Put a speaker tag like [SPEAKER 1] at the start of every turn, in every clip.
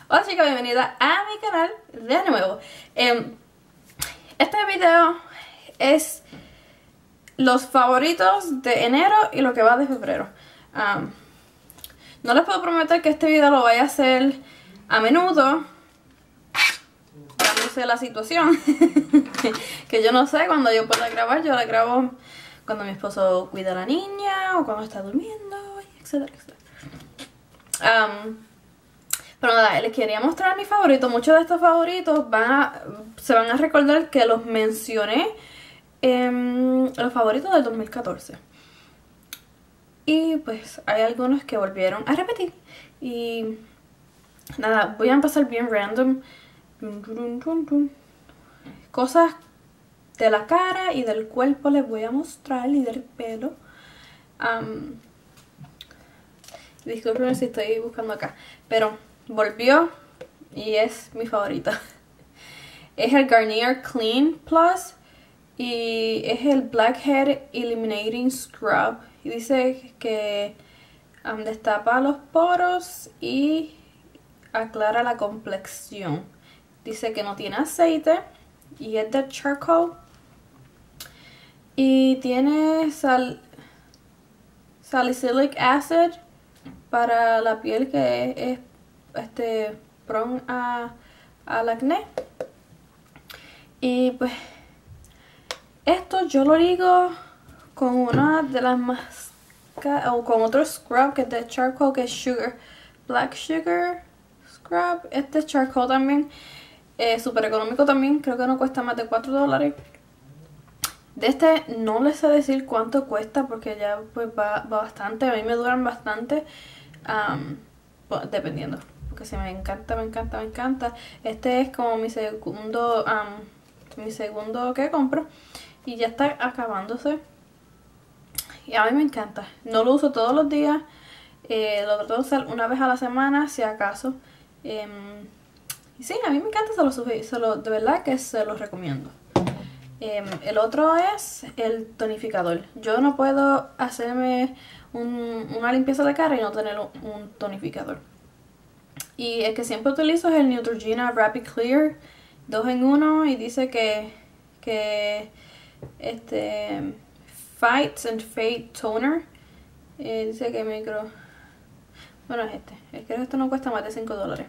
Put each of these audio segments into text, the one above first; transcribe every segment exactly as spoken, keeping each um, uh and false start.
[SPEAKER 1] Hola chicas, bienvenida a mi canal de nuevo. eh, Este video es los favoritos de enero y lo que va de febrero. um, No les puedo prometer que este video lo vaya a hacer a menudo, dándose la situación que yo no sé cuando yo pueda grabar. Yo la grabo cuando mi esposo cuida a la niña o cuando está durmiendo, etcétera, etcétera. um, Pero nada, les quería mostrar mis favoritos. Muchos de estos favoritos van a, se van a recordar que los mencioné en los favoritos del dos mil catorce. Y pues hay algunos que volvieron a repetir. Y nada, voy a empezar bien random. Cosas de la cara y del cuerpo les voy a mostrar, y del pelo. Um, disculpen si estoy buscando acá, pero volvió y es mi favorita. Es el Garnier Clean Plus y es el Blackhead Eliminating Scrub. Y dice que um, destapa los poros y aclara la complexión. Dice que no tiene aceite y es de charcoal. Y tiene sal salicylic acid para la piel que es, es este prone a, al acné. Y pues esto yo lo ligo con una de las más, o con otro scrub que es de charcoal, que es sugar, black sugar scrub. Este charcoal también es súper económico también, creo que no cuesta más de cuatro dólares. De este no les sé decir cuánto cuesta porque ya pues va, va bastante, a mí me duran bastante, um, pues, dependiendo. Que si me encanta, me encanta, me encanta. Este es como mi segundo, um, mi segundo que compro. Y ya está acabándose. Y a mí me encanta. No lo uso todos los días. Eh, lo trato de usar una vez a la semana, si acaso. Eh, y sí, a mí me encanta, se lo, se lo, de verdad que se los recomiendo. Eh, el otro es el tonificador. Yo no puedo hacerme un, una limpieza de cara y no tener un, un tonificador. Y el que siempre utilizo es el Neutrogena Rapid Clear dos en uno. Y dice que, que este Fights and Fade Toner. Eh, dice que micro... Bueno, es este. Es que esto no cuesta más de cinco dólares.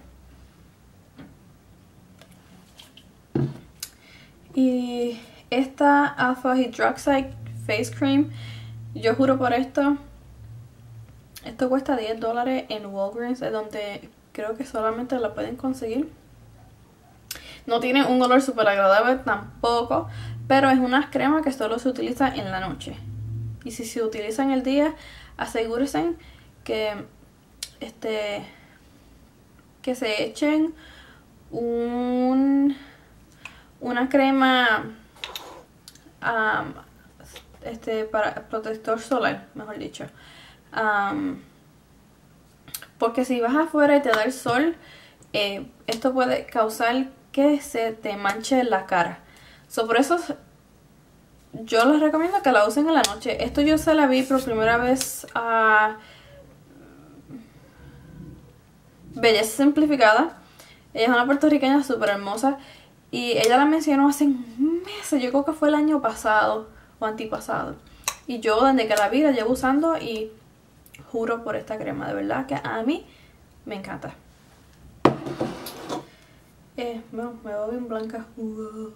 [SPEAKER 1] Y esta Alpha Hydroxide Face Cream, yo juro por esto, esto cuesta diez dólares en Walgreens, es donde creo que solamente la pueden conseguir. No tiene un olor súper agradable tampoco, pero es una crema que solo se utiliza en la noche. Y si se utiliza en el día, asegúrense que, este, que se echen un, una crema um, este, para protector solar, mejor dicho. Um, Porque si vas afuera y te da el sol, eh, esto puede causar que se te manche la cara. So, por eso yo les recomiendo que la usen en la noche. Esto yo se la vi por primera vez a Belleza Simplificada. Ella es una puertorriqueña súper hermosa. Y ella la mencionó hace meses, yo creo que fue el año pasado o antipasado. Y yo desde que la vi la llevo usando y juro por esta crema, de verdad que a mí me encanta. Eh, bueno, me veo bien blanca. Wow.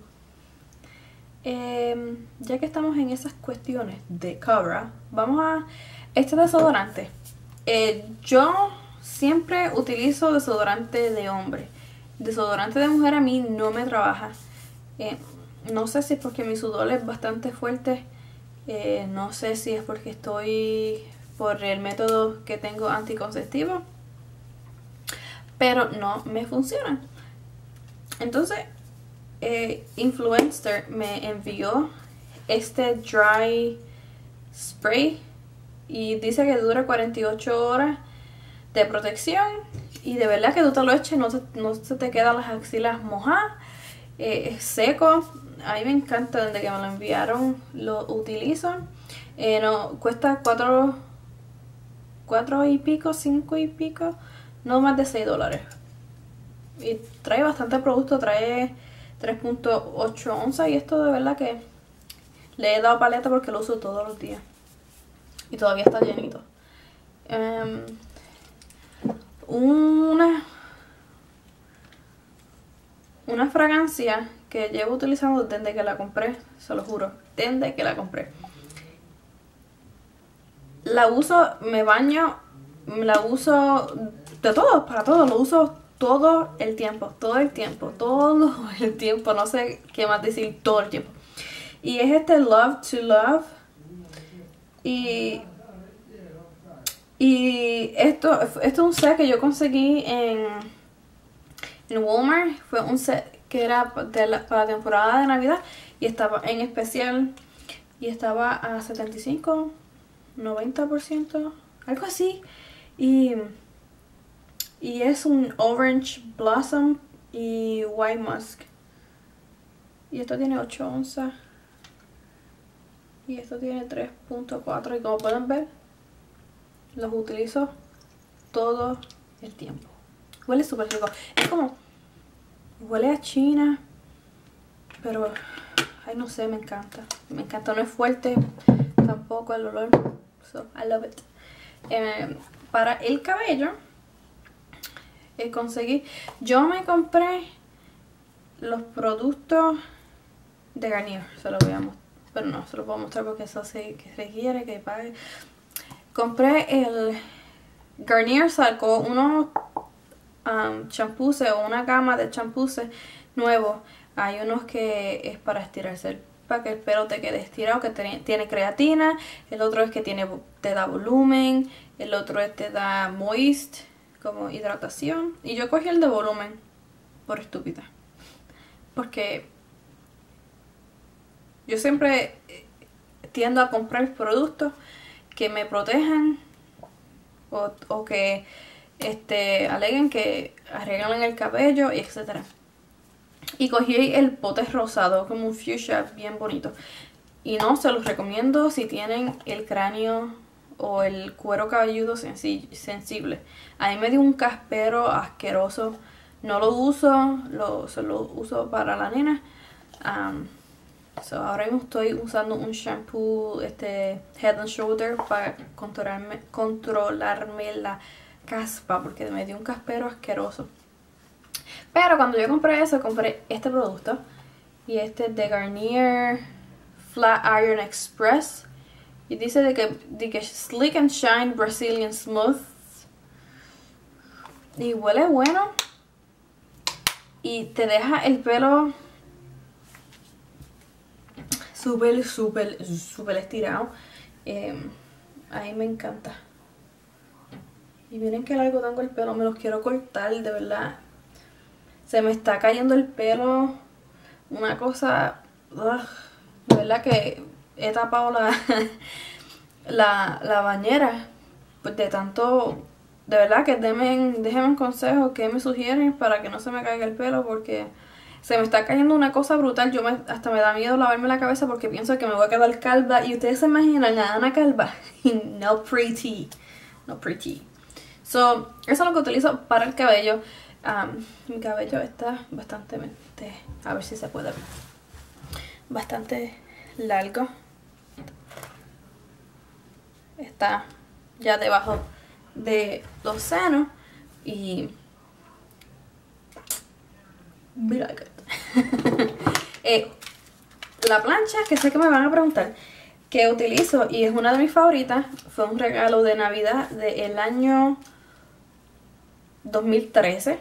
[SPEAKER 1] Eh, ya que estamos en esas cuestiones de cover, vamos a este desodorante. Eh, yo siempre utilizo desodorante de hombre. Desodorante de mujer a mí no me trabaja. Eh, no sé si es porque mi sudor es bastante fuerte. Eh, no sé si es porque estoy por el método que tengo anticonceptivo, pero no me funciona. Entonces eh, Influencer me envió este dry spray y dice que dura cuarenta y ocho horas de protección, y de verdad que tú te lo eches, no se, no se te quedan las axilas mojadas. Eh, es seco. A mí me encanta, desde que me lo enviaron lo utilizo. Eh, no, cuesta cuatro, cuatro y pico, cinco y pico, no más de seis dólares. Y trae bastante producto, trae tres punto ocho onzas y esto de verdad que le he dado paleta porque lo uso todos los días. Y todavía está llenito. Um, una, una fragancia que llevo utilizando desde que la compré, se lo juro, desde que la compré. La uso, me baño, la uso de todo, para todo, lo uso todo el tiempo, todo el tiempo, todo el tiempo, no sé qué más decir, todo el tiempo. Y es este Love to Love. Y, y esto, esto es un set que yo conseguí en, en Walmart. Fue un set que era de la, para la temporada de Navidad y estaba en especial y estaba a setenta y cinco, noventa por ciento, algo así. Y, y es un Orange Blossom y White Musk. Y esto tiene ocho onzas. Y esto tiene tres punto cuatro. Y como pueden ver, los utilizo todo el tiempo. Huele súper rico. Es como... huele a China. Pero... ay, no sé, me encanta. Me encanta. No es fuerte tampoco el olor. So, I love it. Eh, para el cabello... Eh, conseguí... yo me compré... los productos... de Garnier. Se los voy a mostrar. Pero no, se los puedo mostrar porque eso sí que requiere que pague. Compré el... Garnier sacó unos um, champuses o una gama de champuses nuevos. Hay unos que es para estirarse, para que el pelo te quede estirado, que tiene, tiene creatina. El otro es que tiene, te da volumen. El otro es te da moist, como hidratación. Y yo cogí el de volumen por estúpida. Porque yo siempre tiendo a comprar productos que me protejan o, o que este, aleguen que arreglan el cabello, etcétera. Y cogí el pote rosado, como un fuchsia bien bonito. Y no, se los recomiendo si tienen el cráneo o el cuero cabelludo sensible. A mí me dio un caspero asqueroso. No lo uso, lo, se lo uso para la nena. Um, So, ahora mismo estoy usando un shampoo este Head and Shoulder para controlarme, controlarme la caspa porque me dio un caspero asqueroso. Pero cuando yo compré eso, compré este producto. Y este es de Garnier Flat Iron Express. Y dice de que, de que Slick and Shine Brazilian Smooth. Y huele bueno. Y te deja el pelo... súper, súper, súper estirado. Eh, a mí me encanta. Y miren qué largo tengo el pelo. Me los quiero cortar, de verdad. Se me está cayendo el pelo. Una cosa... ugh, de verdad que he tapado la, la, la bañera. Pues de tanto... de verdad que denme, déjenme un consejo que me sugieren para que no se me caiga el pelo porque... se me está cayendo una cosa brutal. Yo me, hasta me da miedo lavarme la cabeza porque pienso que me voy a quedar calva. Y ustedes se imaginan a Ana calva. No pretty. No pretty. So, eso es lo que utilizo para el cabello. Um, mi cabello está bastante... a ver si se puede ver. Bastante largo. Está ya debajo de los senos. Y... mira que... eh, la plancha que sé que me van a preguntar que utilizo y es una de mis favoritas, fue un regalo de Navidad del año dos mil trece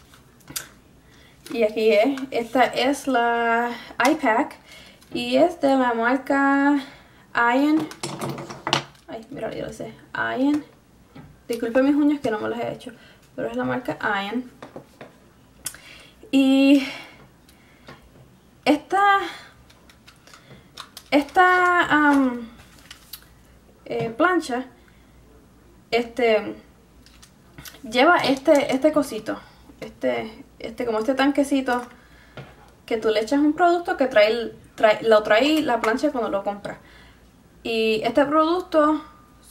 [SPEAKER 1] y aquí es, esta es la iPack y es de la marca Iron. Ay, mira, yo lo sé, Iron. Disculpen mis uñas que no me las he hecho, pero es la marca Iron. Y esta esta um, eh, plancha este lleva este este cosito, este este como este tanquecito que tú le echas un producto que trae, trae lo trae la plancha cuando lo compras. Y este producto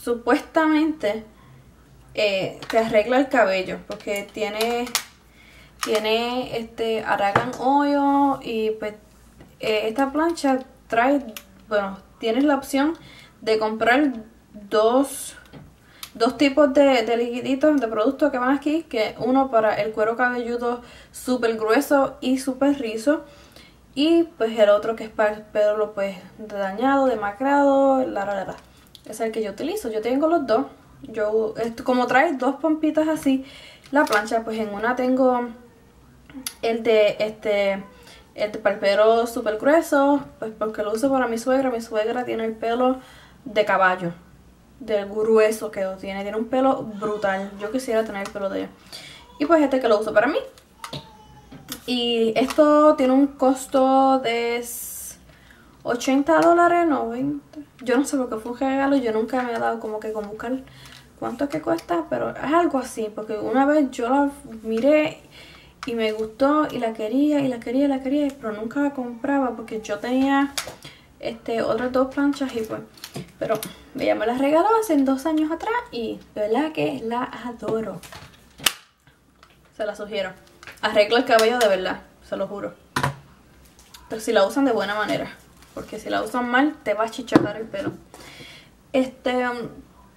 [SPEAKER 1] supuestamente eh, te arregla el cabello porque tiene Tiene este Argan Oil y pues eh, esta plancha trae, bueno, tienes la opción de comprar dos, dos tipos de, de liquiditos, de productos que van aquí, que uno para el cuero cabelludo súper grueso y súper rizo, y pues el otro que es para el pelo pues dañado, demacrado, la la la. Es el que yo utilizo. Yo tengo los dos. Yo, esto, como trae dos pompitas así, la plancha, pues en una tengo el de este el de para el pelo súper grueso, pues porque lo uso para mi suegra. Mi suegra tiene el pelo de caballo, del grueso que lo tiene, tiene un pelo brutal. Yo quisiera tener el pelo de ella. Y pues este que lo uso para mí. Y esto tiene un costo de ochenta dólares, noventa. Yo no sé por qué fue un regalo, yo nunca me he dado como que con buscar cuánto es que cuesta, pero es algo así, porque una vez yo la miré y me gustó y la quería y la quería y la quería, pero nunca la compraba porque yo tenía este otras dos planchas y pues, pero ella me las regaló hace dos años atrás y de verdad que la adoro. Se la sugiero. Arregla el cabello de verdad, se lo juro. Pero si la usan de buena manera, porque si la usan mal te va a chicharrar el pelo. Este um,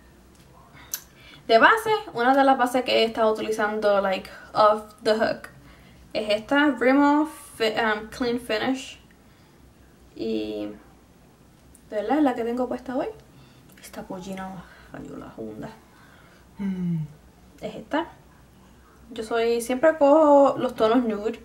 [SPEAKER 1] de base, una de las bases que he estado utilizando like off the hook es esta Rimmel um, Clean Finish. Y de verdad es la que tengo puesta hoy. Esta pollina falló la junda. Mm. Es esta. Yo soy, siempre cojo los tonos nude.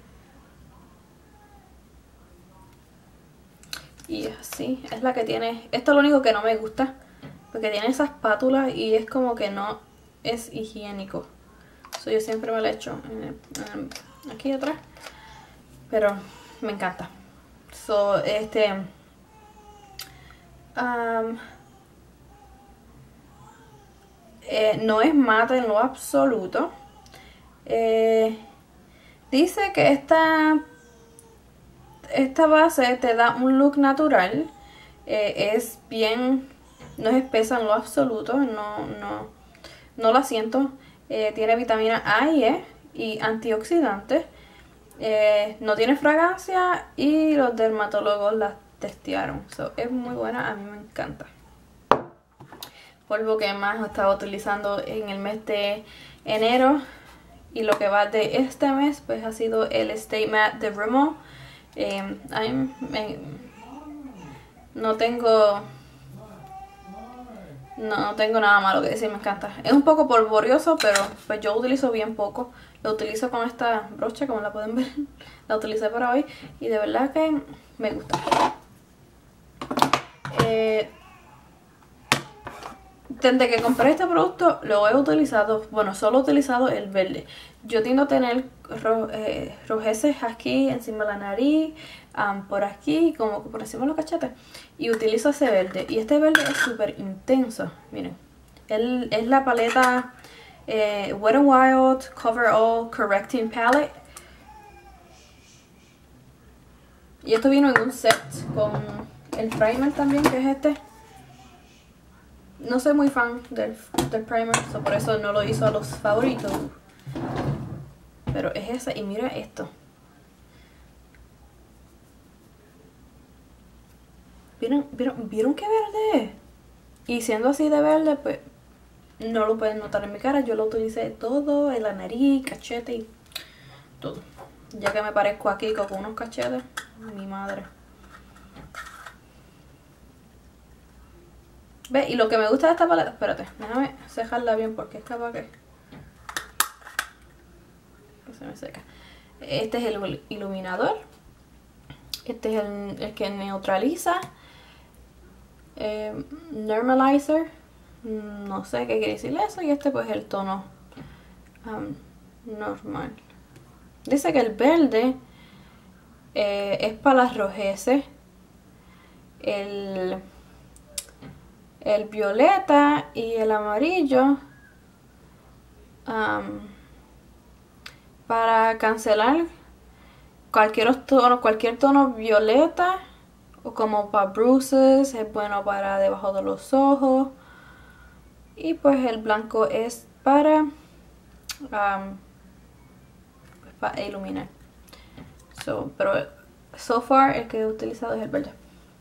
[SPEAKER 1] Y así, es la que tiene. Esto es lo único que no me gusta, porque tiene esas pátulas y es como que no es higiénico. Eso yo siempre me lo he hecho en el, en el, aquí atrás. Pero me encanta. So, este um, eh, no es mate en lo absoluto. Eh, dice que esta esta base te da un look natural. Eh, es bien, no es espesa en lo absoluto, no, no, no la siento. Eh, tiene vitamina A y E y antioxidantes. Eh, no tiene fragancia y los dermatólogos la testearon. So, es muy buena, a mí me encanta. Polvo que más he estado utilizando en el mes de enero y lo que va de este mes pues ha sido el Stay Matte de Rimmel. Eh, I'm, me, no tengo no, no tengo nada malo que decir, me encanta. Es un poco polvorioso, pero pues yo utilizo bien poco. Lo utilizo con esta brocha, como la pueden ver. La utilicé para hoy y de verdad que me gusta. Eh, desde que compré este producto lo he utilizado, bueno, solo he utilizado el verde. Yo tiendo a tener ro, eh, rojeces aquí encima de la nariz, um, por aquí, como por encima de los cachetes. Y utilizo ese verde. Y este verde es súper intenso. Miren, él, es la paleta eh, Wet n Wild Cover All Correcting Palette. Y esto vino en un set con el primer también, que es este. No soy muy fan del, del primer, so por eso no lo hizo a los favoritos. Pero es esa, y mira esto. ¿Vieron, vieron, ¿Vieron qué verde es? Y siendo así de verde, pues no lo pueden notar en mi cara. Yo lo utilicé todo, en la nariz, cachete y todo. Ya que me parezco aquí con unos cachetes, mi madre. ¿Ves? Y lo que me gusta de esta paleta, espérate, déjame cejarla bien porque es capaz que, que se me seca. Este es el iluminador. Este es el, el que neutraliza. Eh, normalizer. No sé qué quiere decir eso. Y este pues es el tono um, normal. Dice que el verde eh, es para las rojeces. El... El violeta y el amarillo um, para cancelar cualquier tono, cualquier tono violeta, o como para bruises, es bueno para debajo de los ojos. Y pues el blanco es para, um, pues para iluminar. So, pero so far el que he utilizado es el verde.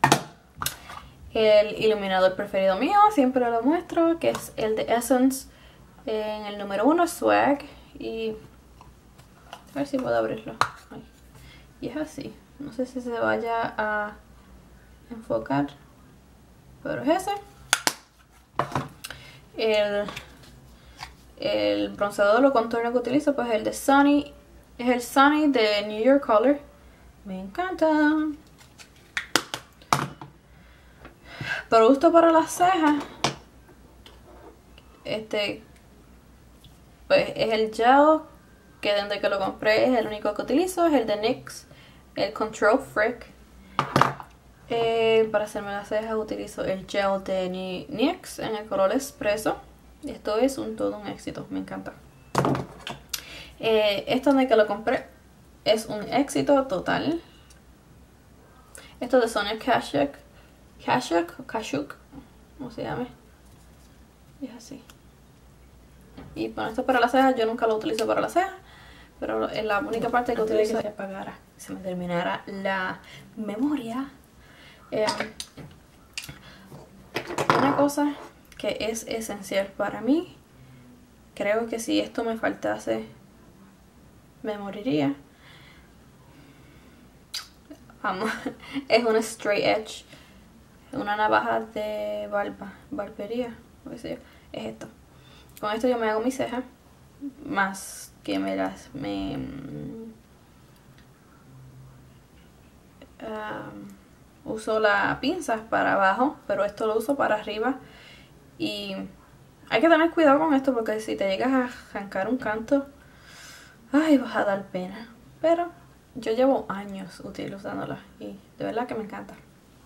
[SPEAKER 1] El iluminador preferido mío, siempre lo muestro, que es el de Essence en el número uno, Swag. Y a ver si puedo abrirlo. Ay. Y es así. No sé si se vaya a enfocar, pero es ese. El, el bronceador o contorno que utilizo pues es el de Sunny. Es el Sunny de New York Color. Me encanta. Producto para las cejas. Este pues es el gel que desde que lo compré es el único que utilizo. Es el de N Y X, el Control Freak. Eh, para hacerme las cejas utilizo el gel de N Y X en el color Espresso. Esto es un todo un éxito, me encanta. Eh, esto de que lo compré es un éxito total. Esto de Sonia Kashuk, Kashuk o Kashuk, ¿cómo se llama? Y es así. Y bueno, esto es para las cejas, yo nunca lo utilizo para las cejas, pero es la única parte que utilizo. Que se apagara, se me terminara la memoria. Eh, una cosa que es esencial para mí, creo que si esto me faltase me moriría. Vamos, es una straight edge, una navaja de barba, barbería, qué sé yo, es esto. Con esto yo me hago mis cejas, más que me las me um, uso la pinza para abajo, pero esto lo uso para arriba. Y hay que tener cuidado con esto porque si te llegas a arrancar un canto, ay, vas a dar pena. Pero yo llevo años utilizándola y de verdad que me encanta.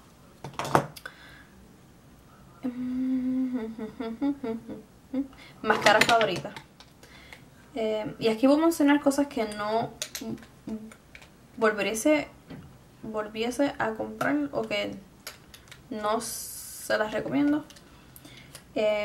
[SPEAKER 1] Máscara favorita. Eh, y aquí voy a mencionar cosas que no volviese, volviese a comprar o que no se las recomiendo. Eh,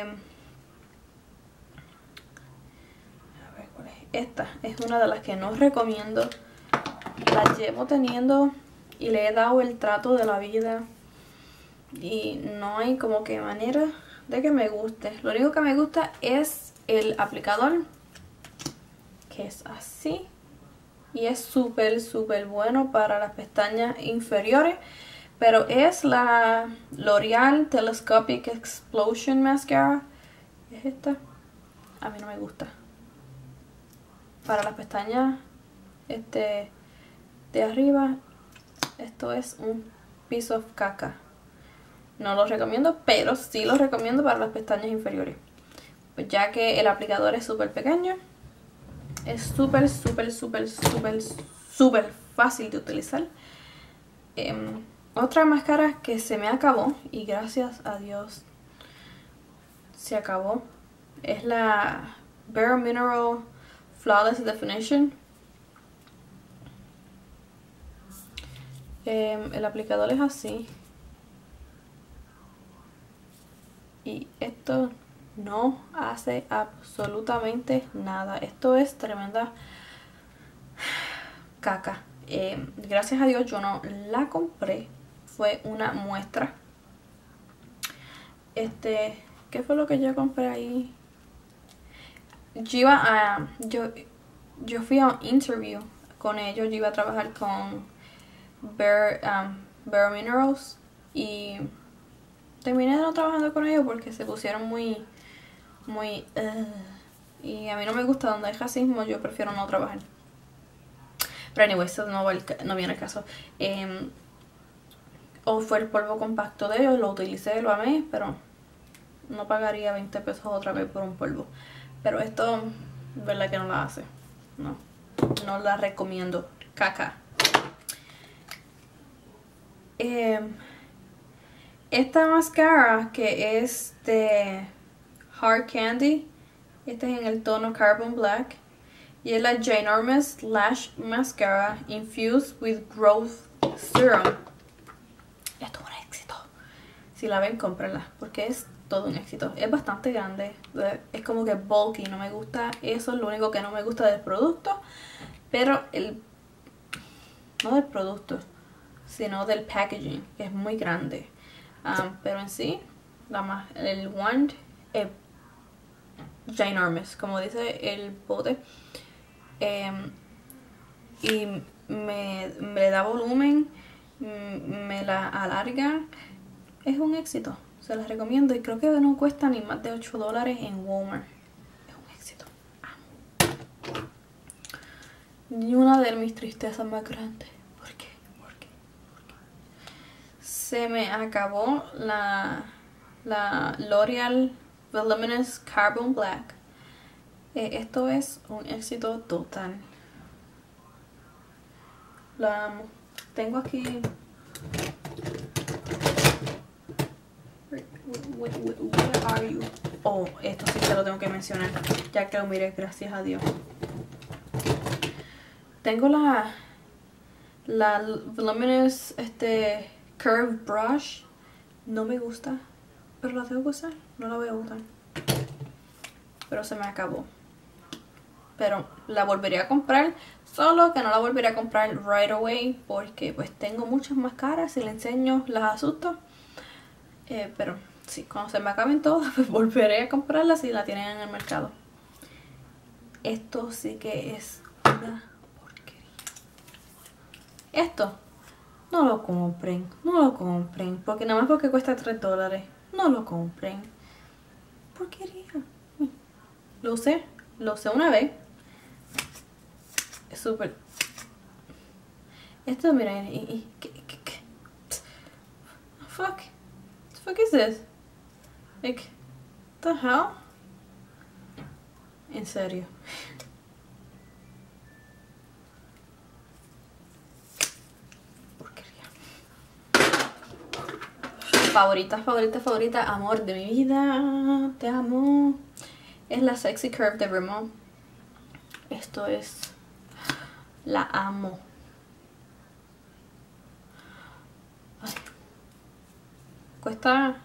[SPEAKER 1] a ver, ¿cuál es? Esta es una de las que no recomiendo. La llevo teniendo y le he dado el trato de la vida y no hay como que manera de que me guste. Lo único que me gusta es el aplicador, que es así y es súper súper bueno para las pestañas inferiores, pero es la L'Oreal Telescopic Explosion Mascara. Es esta. A mí no me gusta. Para las pestañas este de arriba, esto es un piece of caca. No lo recomiendo, pero sí lo recomiendo para las pestañas inferiores, pues ya que el aplicador es súper pequeño, es súper súper súper súper súper fácil de utilizar. Eh, otra máscara que se me acabó y gracias a Dios se acabó es la Bare Mineral Flawless Definition. Eh, el aplicador es así. Y esto no hace absolutamente nada. Esto es tremenda caca. Eh, gracias a Dios yo no la compré. Fue una muestra. Este, ¿qué fue lo que yo compré ahí? Yo iba a... Yo, yo fui a un interview con ellos. Yo iba a trabajar con Bare, um, Bare Minerals y terminé no trabajando con ellos porque se pusieron muy muy uh, y a mí no me gusta donde hay racismo, yo prefiero no trabajar. Pero anyway, eso no, va el, no viene al caso. Eh, o fue el polvo compacto de ellos, lo utilicé, lo amé, pero no pagaría veinte pesos otra vez por un polvo. Pero esto, verdad que no la hace. No, no la recomiendo. Caca. Eh, esta mascara que es de Hard Candy, este es en el tono Carbon Black y es la Ginormous Lash Mascara Infused with Growth Serum. Esto es un éxito. Si la ven, cómprenla porque es todo un éxito. Es bastante grande, es como que bulky, no me gusta eso, es lo único que no me gusta del producto, pero el, no del producto, sino del packaging, que es muy grande. Um, pero en sí, la más, el wand es ginormous, como dice el bote. Um, y me, me da volumen, me la alarga. Es un éxito, se las recomiendo y creo que no cuesta ni más de ocho dólares en Walmart. Es un éxito. Amo. Y una de mis tristezas más grandes. ¿Por qué? ¿Por qué? ¿Por qué? Se me acabó la, la L'Oreal Voluminous Carbon Black. Eh, esto es un éxito total. La amo. Tengo aquí... Where, where, where are you? Oh, esto sí te lo tengo que mencionar, ya que lo miré, gracias a Dios. Tengo la la Voluminous este Curve Brush. No me gusta, pero la tengo que usar. No la voy a usar, pero se me acabó. Pero la volvería a comprar, solo que no la volvería a comprar right away, porque pues tengo muchas más caras. Si le enseño las asusto. eh, Pero sí, cuando se me acaben todas, pues volveré a comprarlas si la tienen en el mercado. Esto sí que es una porquería. Esto, no lo compren, no lo compren, porque nada más porque cuesta tres dólares. No lo compren. Porquería. Lo usé, lo usé una vez. Es súper... Esto, miren, y, y, ¿qué, qué, qué? Fuck. What the fuck is this? Like, what the hell? En serio. Porquería. Favorita, favorita, favorita. Amor de mi vida. Te amo. Es la Sexy Curve de Rimmel. Esto es... La amo. Ay. Cuesta...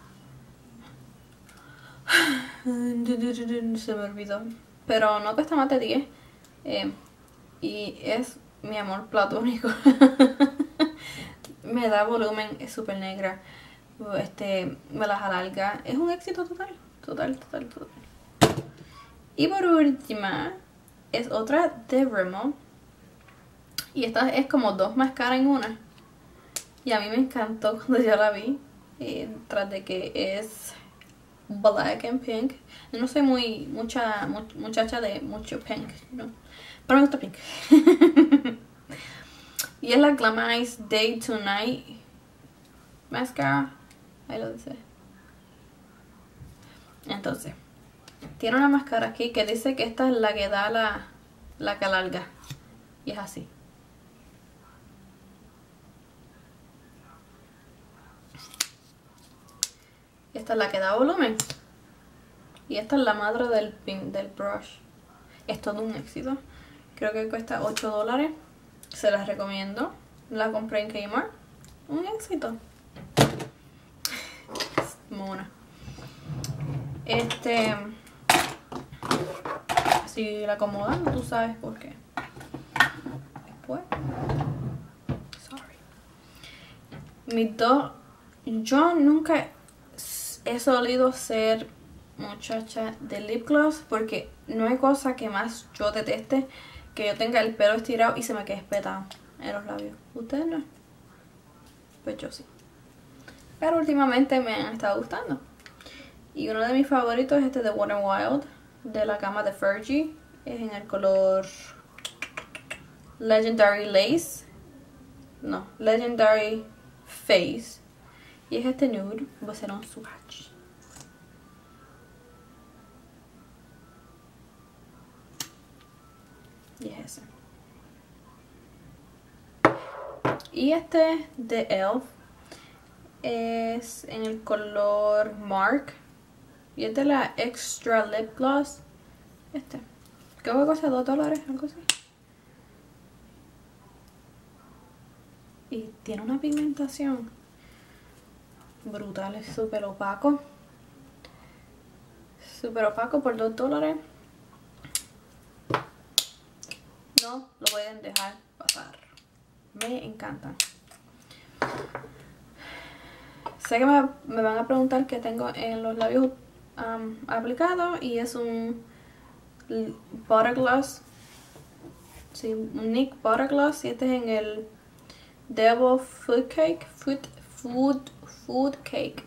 [SPEAKER 1] Se me olvidó. Pero no cuesta más de diez. Eh, y es mi amor platónico. Me da volumen, es súper negra. Este, me las alarga. Es un éxito total. Total, total, total. Y por última, es otra de Rimmel. Y esta es como dos máscaras en una. Y a mí me encantó cuando yo la vi. Eh, tras de que es black and pink. Yo no soy muy mucha mu muchacha de mucho pink, ¿no? Pero me gusta pink. Y es la Glamanize Day to Night Mascara. Ahí lo dice. Entonces, tiene una máscara aquí que dice que esta es la que da la, la que alarga. Y es así. Esta es la que da volumen. Y esta es la madre del pin, del brush. Es todo un éxito. Creo que cuesta ocho dólares. Se las recomiendo. La compré en Kmart. Un éxito. Mona. Este... Si la acomodan, tú sabes por qué. Después... Sorry. Mis dos... Yo nunca... he solido ser muchacha de lip gloss porque no hay cosa que más yo deteste que yo tenga el pelo estirado y se me quede espetado en los labios. ¿Ustedes no? Pues yo sí. Pero últimamente me han estado gustando. Y uno de mis favoritos es este de Wet n Wild, de la gama de Fergie. Es en el color Legendary Lace. No, Legendary Face. Y es este nude. Va a ser un swatch. Y es ese. Y este de e l f es en el color Mark. Y es de la Extra Lip Gloss. Este. Creo que cuesta dos dólares, algo así. Y tiene una pigmentación brutal, es súper opaco. Súper opaco por dos dólares. No no lo pueden dejar pasar. Me encantan. Sé que me, me van a preguntar qué tengo en los labios um, aplicados, y es un Butter Gloss. Sí, un N Y X Butter Gloss, y este es en el Devil Food Cake. Food, food, food Cake.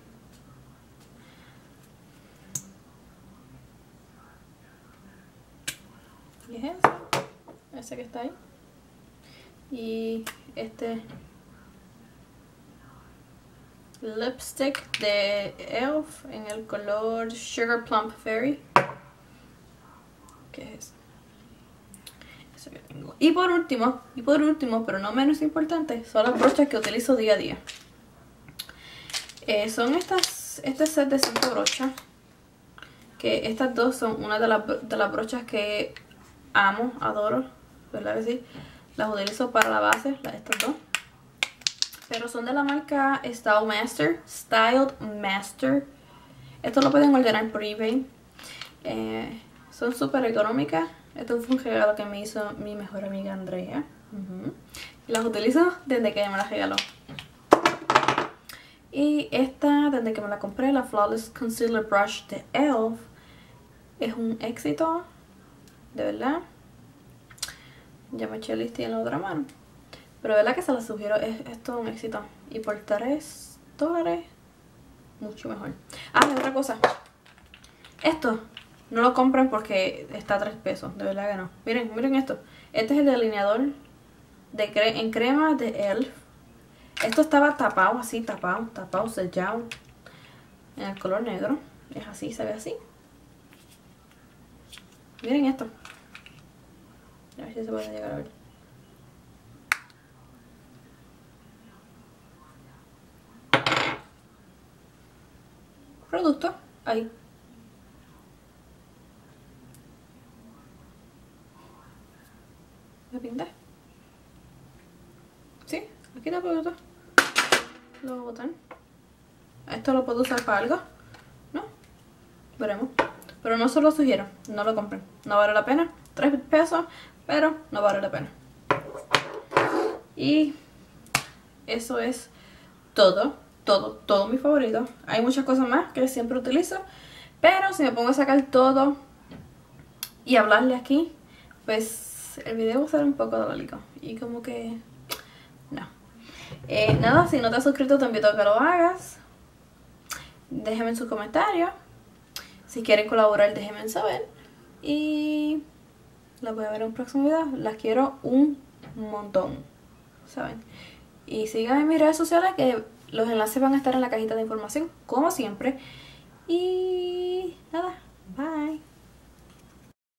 [SPEAKER 1] Y es ese, ese que está ahí. Y este lipstick de E L F en el color Sugar Plum Fairy. ¿Qué es? Eso que tengo. Y por último, y por último, pero no menos importante, son las brochas que utilizo día a día. Eh, son estas, este set de cinco brochas. Que estas dos son una de las, de las brochas que amo, adoro, ¿verdad que sí? Las utilizo para la base, las, estas dos. Pero son de la marca Style Master. Styled Master. Esto lo pueden ordenar por eBay. Eh, son súper económicas. Esto fue un regalo que me hizo mi mejor amiga Andrea. Uh-huh. Las utilizo desde que ella me las regaló. Y esta, desde que me la compré, la Flawless Concealer Brush de E L F, es un éxito. De verdad. Ya me eché el listy en la otra mano. Pero de verdad que se la sugiero, es, es todo un éxito. Y por tres dólares, mucho mejor. Ah, y otra cosa. Esto, no lo compren porque está a tres pesos, de verdad que no. Miren, miren esto. Este es el delineador de cre en crema de E L F. Esto estaba tapado, así, tapado, tapado, sellado. En el color negro. Es así, se ve así. Miren esto. A ver si se puede llegar a ver. Producto, ahí. ¿Me pinté? Sí, aquí está el producto. Lo voy a botar. ¿Esto lo puedo usar para algo? ¿No? Veremos. Pero no se lo sugiero, no lo compren. No vale la pena. tres pesos, pero no vale la pena. Y eso es todo. Todo, todo mi favorito. Hay muchas cosas más que siempre utilizo. Pero si me pongo a sacar todo y hablarle aquí, pues el video va a ser un poco dolorido. Y como que... no. Eh, nada, si no te has suscrito te invito a que lo hagas. Déjenme en sus comentarios. Si quieren colaborar, déjenme saber. Y las voy a ver en un próximo video. Las quiero un montón, ¿saben? Y síganme en mis redes sociales, que los enlaces van a estar en la cajita de información, como siempre. Y nada, bye.